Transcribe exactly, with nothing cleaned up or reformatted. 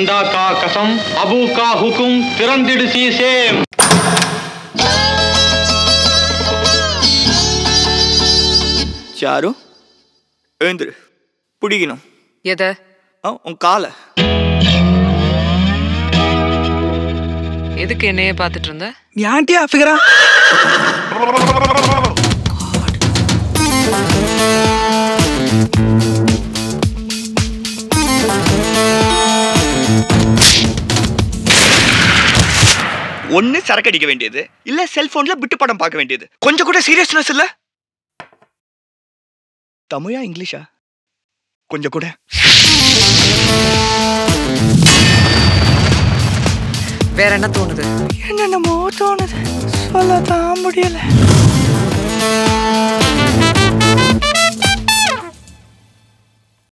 நந்தா கா கசம் அபு கா ஹுக்கும் திறந்திடு sesame. Sir எழுந்துரு, பிடிக்கணும். எதை? உன் காலை. எதுக்கு என்னையே பார்த்துட்டு இருந்த? நீ ஆண்டியா ஃபிகரா? ஒன்னு சரக்கு அடிக்க வேண்டியது, இல்ல செல்போன்ல பிட்டு படம் பார்க்க வேண்டியது. கொஞ்சம் கூட சீரியஸ்னஸ் இல்ல. தமிழா இங்கிலீஷா? கொஞ்சம் கூட. வேற என்ன தோணுது? என்னென்னமோ தோணுது, சொல்லதான் முடியல.